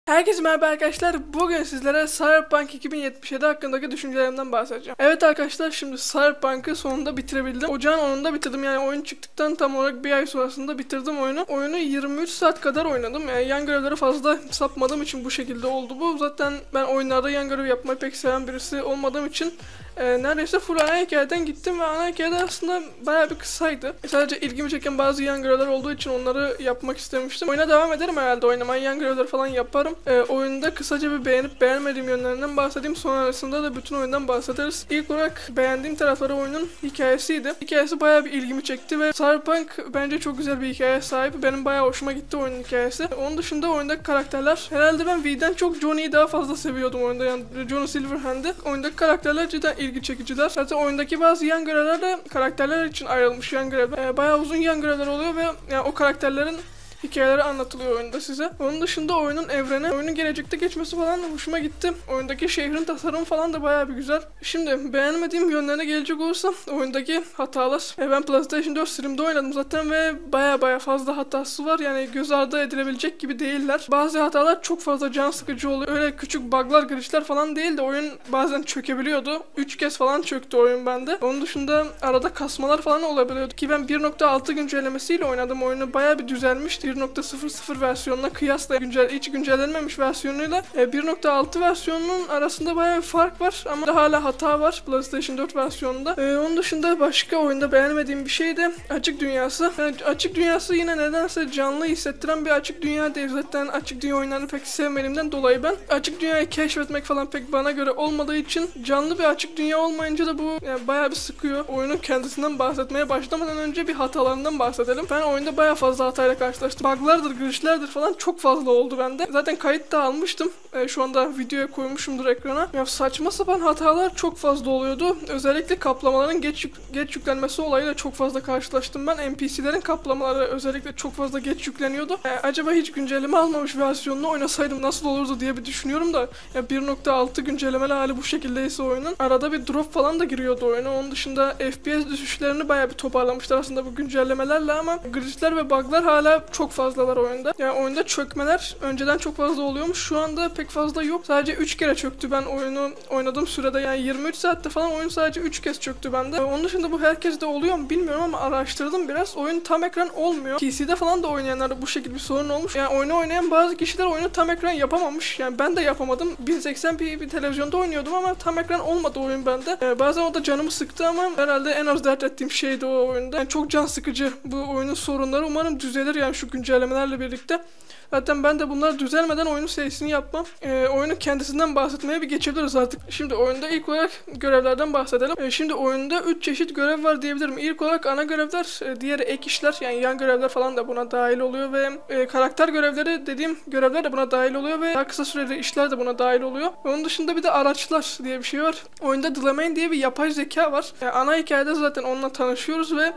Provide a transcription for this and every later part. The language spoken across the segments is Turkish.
Herkese merhaba arkadaşlar. Bugün sizlere Cyberpunk 2077 hakkındaki düşüncelerimden bahsedeceğim. Evet arkadaşlar, şimdi Cyberpunk'ı sonunda bitirebildim. Ocağın 10'unda bitirdim, yani oyun çıktıktan tam olarak bir ay sonrasında bitirdim oyunu. Oyunu 23 saat kadar oynadım. Yani yan görevlere fazla sapmadığım için bu şekilde oldu bu. Zaten ben oyunlarda yan görev yapmayı pek seven birisi olmadığım için neredeyse full ana hikayeden gittim ve ana hikayede aslında bayağı bir kısaydı. Sadece ilgimi çeken bazı yan görevler olduğu için onları yapmak istemiştim. Oyuna devam ederim herhalde, oynamaya yan görevler falan yaparım. Oyunda kısaca bir beğenip beğenmediğim yönlerinden bahsedeyim. Sonrasında da bütün oyundan bahsederiz. İlk olarak beğendiğim tarafları oyunun hikayesiydi. Hikayesi bayağı bir ilgimi çekti ve Cyberpunk bence çok güzel bir hikayeye sahip. Benim bayağı hoşuma gitti oyunun hikayesi. Onun dışında oyundaki karakterler, herhalde ben V'den çok Johnny'yi daha fazla seviyordum oyunda, yani Johnny Silverhand'i. Oyundaki karakterler cidden ilgi çekiciler. Zaten oyundaki bazı yan görevler de karakterler için ayrılmış yan görevler. Bayağı uzun yan görevler oluyor ve yani o karakterlerin hikayeleri anlatılıyor oyunda size. Onun dışında oyunun evreni, oyunun gelecekte geçmesi falan hoşuma gitti. Oyundaki şehrin tasarımı falan da bayağı bir güzel. Şimdi beğenmediğim yönlerine gelecek olursam, oyundaki hatalar. Ben PlayStation 4 Slim'de oynadım zaten ve bayağı fazla hatası var. Yani göz ardı edilebilecek gibi değiller. Bazı hatalar çok fazla can sıkıcı oluyor. Öyle küçük bug'lar, glitch'ler falan değil de oyun bazen çökebiliyordu. 3 kez falan çöktü oyun bende. Onun dışında arada kasmalar falan olabiliyordu ki ben 1.6 güncellemesiyle oynadım oyunu. Bayağı bir düzelmişti. 1.00 versiyonuna kıyasla hiç güncellenmemiş versiyonuyla 1.6 versiyonunun arasında bayağı bir fark var ama hala hata var PlayStation 4 versiyonunda. Onun dışında başka oyunda beğenmediğim bir şey de açık dünyası. Yani açık dünyası yine nedense canlı hissettiren bir açık dünya değil. Zaten açık dünya oyunlarını pek sevmediğimden dolayı ben açık dünyayı keşfetmek falan pek bana göre olmadığı için, canlı bir açık dünya olmayınca da bu yani bayağı bir sıkıyor. Oyunun kendisinden bahsetmeye başlamadan önce bir hatalarından bahsedelim. Ben oyunda bayağı fazla hatayla karşılaştım. Bug'lardır, glitch'lerdir falan çok fazla oldu bende. Zaten kayıt da almıştım. Şu anda videoya koymuşumdur ekrana. Ya saçma sapan hatalar çok fazla oluyordu. Özellikle kaplamaların geç yüklenmesi olayıyla çok fazla karşılaştım ben. NPC'lerin kaplamaları özellikle çok fazla geç yükleniyordu. Acaba hiç güncelleme almamış versiyonunu oynasaydım nasıl olurdu diye bir düşünüyorum da ya 1.6 güncellemeli hali bu şekildeyse oyunun. Arada bir drop falan da giriyordu oyuna. Onun dışında FPS düşüşlerini bayağı bir toparlamışlar aslında bu güncellemelerle ama glitch'ler ve bug'lar hala çok fazlalar oyunda. Yani oyunda çökmeler önceden çok fazla oluyormuş. Şu anda pek fazla yok. Sadece 3 kere çöktü ben oyunu oynadığım sürede. Yani 23 saatte falan oyun sadece 3 kez çöktü bende. Onun dışında bu herkeste oluyor mu bilmiyorum ama araştırdım biraz. Oyun tam ekran olmuyor. PC'de falan da oynayanlarda bu şekilde bir sorun olmuş. Yani oyunu oynayan bazı kişiler oyunu tam ekran yapamamış. Yani ben de yapamadım. 1080p bir televizyonda oynuyordum ama tam ekran olmadı oyun bende. Bazen o da canımı sıktı ama herhalde en az dert ettiğim şeydi o oyunda. Yani çok can sıkıcı bu oyunun sorunları. Umarım düzelir yani şu güncellemelerle birlikte. Zaten ben de bunlar düzelmeden oyunun serisini yapmam. Oyunun kendisinden bahsetmeye bir geçebiliriz artık. Şimdi oyunda ilk olarak görevlerden bahsedelim. Şimdi oyunda 3 çeşit görev var diyebilirim. İlk olarak ana görevler, diğeri ek işler, yani yan görevler falan da buna dahil oluyor ve karakter görevleri dediğim görevler de buna dahil oluyor ve daha kısa süreli işler de buna dahil oluyor. Onun dışında bir de araçlar diye bir şey var. Oyunda Delamain diye bir yapay zeka var. Ana hikayede zaten onunla tanışıyoruz ve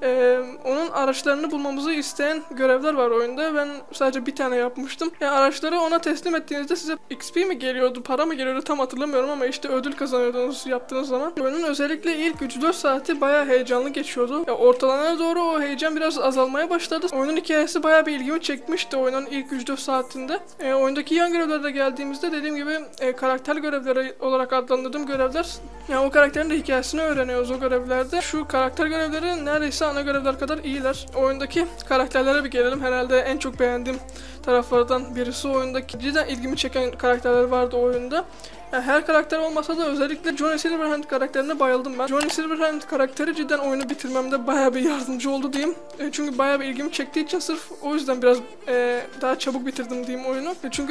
onun araçlarını bulmamızı isteyen görevler var oyunda. Ben sadece bir tane yapmıştım. Yani araçları ona teslim ettiğinizde size XP mi geliyordu, para mı geliyordu tam hatırlamıyorum ama işte ödül kazanıyordunuz yaptığınız zaman. Oyunun özellikle ilk 3-4 saati bayağı heyecanlı geçiyordu. Ya ortalarına doğru o heyecan biraz azalmaya başladı. Oyunun hikayesi bayağı bir ilgimi çekmişti oyunun ilk 3-4 saatinde. Oyundaki yan görevlere geldiğimizde dediğim gibi karakter görevleri olarak adlandırdığım görevler, yani o karakterin de hikayesini öğreniyoruz o görevlerde. Şu karakter görevleri neredeyse ana görevler kadar iyiler. Oyundaki karakterlere bir gelelim. Herhalde en çok beğendiğim taraflardan birisi oyundaki. Cidden ilgimi çeken karakterler vardı oyunda. Yani her karakter olmasa da özellikle Johnny Silverhand karakterine bayıldım ben. Johnny Silverhand karakteri cidden oyunu bitirmemde bayağı bir yardımcı oldu diyeyim. Çünkü bayağı bir ilgimi çektiği için sırf o yüzden biraz daha çabuk bitirdim diyeyim oyunu. Çünkü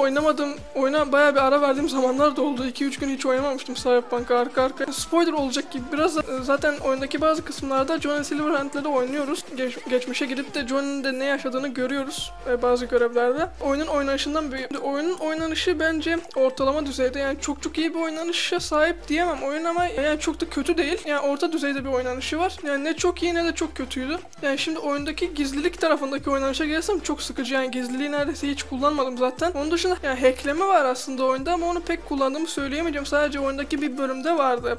oyuna bayağı bir ara verdiğim zamanlar da oldu. 2-3 gün hiç oynamamıştım Cyberpunk'a arka arkaya. Spoiler olacak gibi biraz zaten oyundaki bazı kısımlarda Johnny Silverhand'le de oynuyoruz. Geçmişe gidip de Johnny'nin de ne yaşadığını görüyoruz bazı görevlerde. Oyunun oynanışı bence ortalama düzeyde. Yani çok iyi bir oynanışa sahip diyemem oyun ama yani çok da kötü değil. Yani orta düzeyde bir oynanışı var. Yani ne çok iyi ne de çok kötüydü. Yani şimdi oyundaki gizlilik tarafındaki oynanışa gelsem çok sıkıcı. Yani gizliliği neredeyse hiç kullanmadım zaten. Onun dışında yani hackleme var aslında oyunda ama onu pek kullandığımı söyleyemeyeceğim. Sadece oyundaki bir bölümde vardı.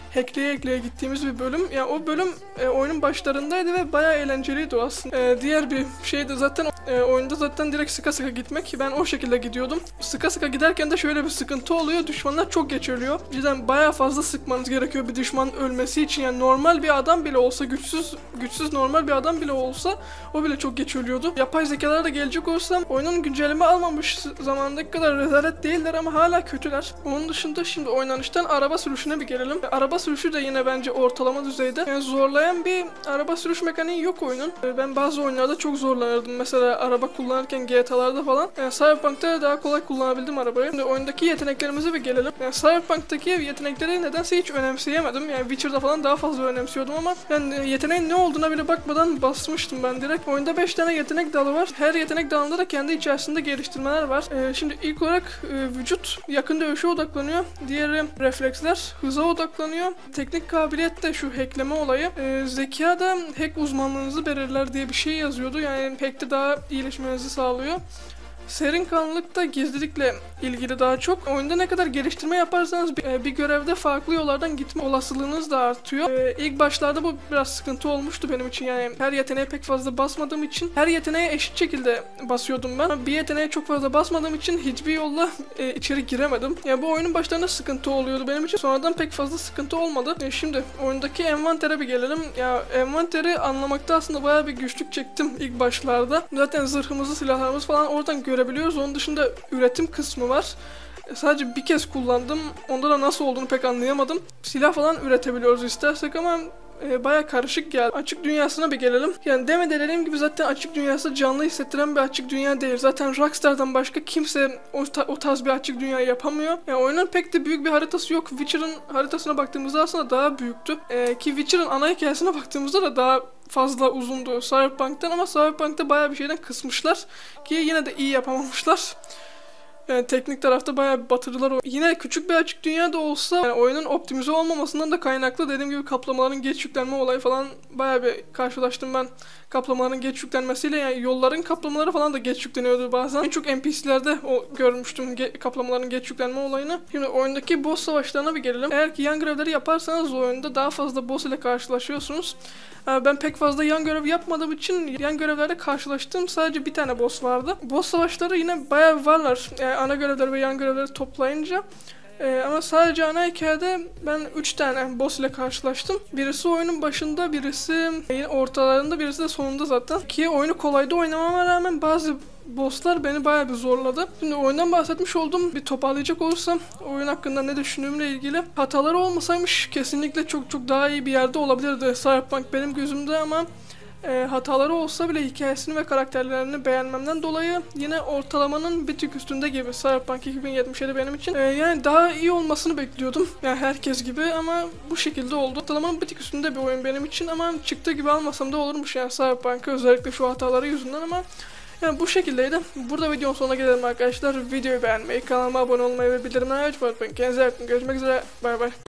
hackleye gittiğimiz bir bölüm. Yani o bölüm oyunun başlarındaydı ve bayağı eğlenceliydi o aslında. Diğer bir şey de zaten oyunda zaten direkt sıka sıka gitmek. Ben o şekilde gidiyordum. Sıka sıka giderken de şöyle bir sıkıntı oluyor. Düşmanlar çok geç ölüyor. Cidden bayağı fazla sıkmanız gerekiyor bir düşman ölmesi için. Yani normal bir adam bile olsa, güçsüz normal bir adam bile olsa o bile çok geç ölüyordu. Yapay zekalara da gelecek olsam oyunun güncelleme almamış zamandaki kadar rezalet değiller ama hala kötüler. Onun dışında şimdi oynanıştan araba sürüşüne bir gelelim. Araba sürüşü de yine bence ortalama düzeyde. Yani zorlayan bir araba sürüş mekaniği yok oyunun. Ben bazı oyunlarda çok zorlanırdım. Mesela araba kullanırken GTA'larda falan. Yani Cyberpunk'ta daha kolay kullanabildim arabayı. Şimdi oyundaki yeteneklerimize bir gelelim. Yani Cyberpunk'taki yetenekleri nedense hiç önemseyemedim. Yani Witcher'da falan daha fazla önemsiyordum ama yani yeteneğin ne olduğuna bile bakmadan basmıştım ben direkt. Oyunda 5 tane yetenek dalı var. Her yetenek dalında da kendi içerisinde geliştirmeler var. Şimdi ilk olarak vücut yakın dövüşe odaklanıyor. Diğeri refleksler hıza odaklanıyor. Teknik kabiliyet de şu hackleme olayı. Zeka da hack uzmanlığınızı belirler diye bir şey yazıyordu. Yani hack'te daha iyileşmenizi sağlıyor. Serin kanlılık da gizlilikle ilgili daha çok. Oyunda ne kadar geliştirme yaparsanız bir görevde farklı yollardan gitme olasılığınız da artıyor. İlk başlarda bu biraz sıkıntı olmuştu benim için. Yani her yeteneğe pek fazla basmadığım için her yeteneğe eşit şekilde basıyordum ben. Bir yeteneğe çok fazla basmadığım için hiçbir yolla içeri giremedim. Yani bu oyunun başlarında sıkıntı oluyordu benim için. Sonradan pek fazla sıkıntı olmadı. Şimdi oyundaki envantere bir gelelim. Ya envanteri anlamakta aslında bayağı bir güçlük çektim ilk başlarda. Zaten zırhımızı, silahlarımız falan oradan görebiliyoruz. Onun dışında üretim kısmı var. Sadece bir kez kullandım. Onda da nasıl olduğunu pek anlayamadım. Silah falan üretebiliyoruz istersek ama baya karışık geldi. Açık dünyasına bir gelelim. Yani dediğim gibi zaten açık dünyası canlı hissettiren bir açık dünya değil. Zaten Rockstar'dan başka kimse o tarz bir açık dünya yapamıyor. Yani oyunun pek de büyük bir haritası yok. Witcher'ın haritasına baktığımızda aslında daha büyüktü. Ki Witcher'ın ana hikayesine baktığımızda da daha fazla uzundu Cyberpunk'tan ama Cyberpunk'ta bayağı bir şeyden kısmışlar. Ki yine de iyi yapamamışlar. Yani teknik tarafta bayağı bir batırdılar. Yine küçük bir açık dünya da olsa yani oyunun optimize olmamasından da kaynaklı dediğim gibi kaplamaların geç yüklenme olayı falan bayağı bir karşılaştım ben. Kaplamaların geç yüklenmesiyle yani yolların kaplamaları falan da geç yükleniyordu bazen. En çok NPC'lerde görmüştüm kaplamaların geç yüklenme olayını. Şimdi oyundaki boss savaşlarına bir gelelim. Eğer ki yan görevleri yaparsanız oyunda daha fazla boss ile karşılaşıyorsunuz. Ben pek fazla yan görev yapmadığım için yan görevlerde karşılaştığım sadece bir tane boss vardı. Boss savaşları yine bayağı varlar. Yani ana görevleri ve yan görevleri toplayınca. Ama sadece ana hikayede ben 3 tane boss ile karşılaştım. Birisi oyunun başında, birisi ortalarında, birisi de sonunda zaten. Ki oyunu kolayda oynamama rağmen bazı bosslar beni bayağı bir zorladı. Şimdi oyundan bahsetmiş oldum. Bir toparlayacak olursam oyun hakkında ne düşündüğümle ilgili. Hataları olmasaymış kesinlikle çok daha iyi bir yerde olabilirdi Cyberpunk benim gözümde ama hataları olsa bile hikayesini ve karakterlerini beğenmemden dolayı yine ortalamanın bir tık üstünde gibi Cyberpunk 2077 benim için. Yani daha iyi olmasını bekliyordum. Yani herkes gibi ama bu şekilde oldu. Ortalamanın bir tık üstünde bir oyun benim için ama çıktığı gibi almasam da olurmuş yani Cyberpunk'ı özellikle şu hataları yüzünden ama yani bu şekildeydi. Burada videonun sonuna gelelim arkadaşlar. Videoyu beğenmeyi, kanalıma abone olmayı ve bildirimleri açmayı unutmayın. Kendinize iyi bakın. Görüşmek üzere. Bay bay.